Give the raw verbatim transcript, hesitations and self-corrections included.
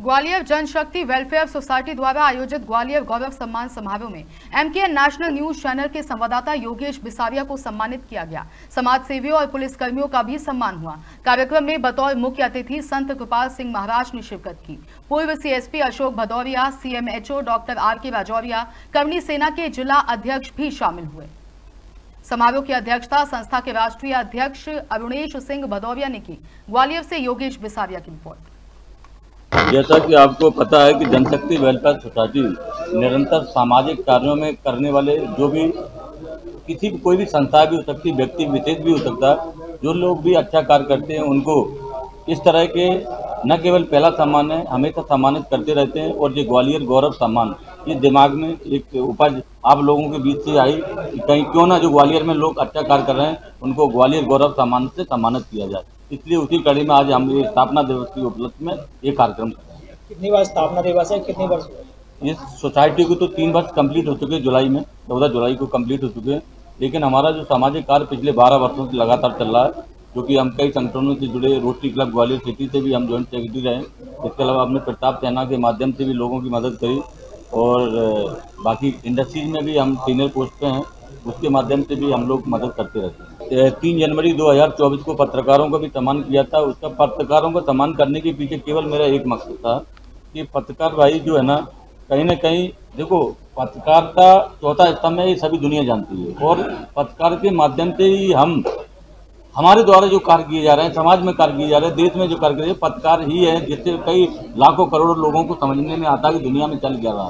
ग्वालियर जनशक्ति welfare society द्वारा आयोजित ग्वालियर गौरव सम्मान समारोह में एमकेएन नेशनल न्यूज चैनल के संवाददाता योगेश बिसारिया को सम्मानित किया गया। समाज सेवियों और पुलिसकर्मियों का भी सम्मान हुआ। कार्यक्रम में बतौर मुख्य अतिथि संत कृपाल सिंह महाराज ने शिरकत की। पूर्व CSP Ashok Bhadauria, CMHO doctor R K Rajauria, कर्मणी सेना के जिला अध्यक्ष भी शामिल हुए। समारोह की अध्यक्षता संस्था के राष्ट्रीय अध्यक्ष अरुणेश सिंह भदौरिया ने की। ग्वालियर से योगेश बिसारिया की रिपोर्ट। जैसा कि आपको पता है कि जनशक्ति वेलफेयर सोसाइटी निरंतर सामाजिक कार्यों में करने वाले जो भी किसी भी कोई भी संस्था भी हो सकती है, व्यक्ति विशेष भी हो सकता है, जो लोग भी अच्छा कार्य करते हैं उनको इस तरह के न केवल पहला सम्मान है, हमेशा सम्मानित करते रहते हैं। और ये ग्वालियर गौरव सम्मान ये दिमाग में एक उपज आप लोगों के बीच से आई कि कहीं क्यों ना जो ग्वालियर में लोग अच्छा कार्य कर रहे हैं उनको ग्वालियर गौरव सम्मान से सम्मानित किया जाए। इसलिए उसी कड़ी में आज हम ये स्थापना दिवस की उपलक्ष्य में ये कार्यक्रम कर रहे हैं। कितनी बार स्थापना दिवस है, कितनी वर्ष इस सोसाइटी को तो तीन वर्ष कंप्लीट हो चुके हैं, जुलाई में चौदह जुलाई को कंप्लीट हो चुके हैं। लेकिन हमारा जो सामाजिक कार्य पिछले बारह वर्षों से लगातार चल रहा है, क्योंकि हम कई संगठनों से जुड़े, रोटरी क्लब ग्वालियर सिटी से भी हम जॉइंट सेक्रेटरी रहे। इसके अलावा हमने प्रताप सेना के माध्यम से भी लोगों की मदद करी और बाकी इंडस्ट्रीज में भी हम सीनियर पोस्ट पे हैं, उसके माध्यम से भी हम लोग मदद करते रहते हैं। तीन जनवरी दो हज़ार चौबीस को पत्रकारों का भी सम्मान किया था। उसका पत्रकारों को सम्मान करने के पीछे केवल मेरा एक मकसद था कि पत्रकार भाई जो है ना, कहीं ना कहीं देखो पत्रकारिता चौथा स्तंभ है, ये सभी दुनिया जानती है। और पत्रकार के माध्यम से ही हम हमारे द्वारा जो कार्य किए जा रहे हैं, समाज में कार्य किए जा रहे हैं, देश में जो कार्य किए, पत्रकार ही है जिससे कई लाखों करोड़ों लोगों को समझने में आता है कि दुनिया में चल क्या रहा है।